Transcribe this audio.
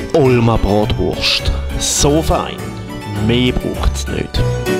Olma Bratwurst. So fein. Mehr braucht es nicht.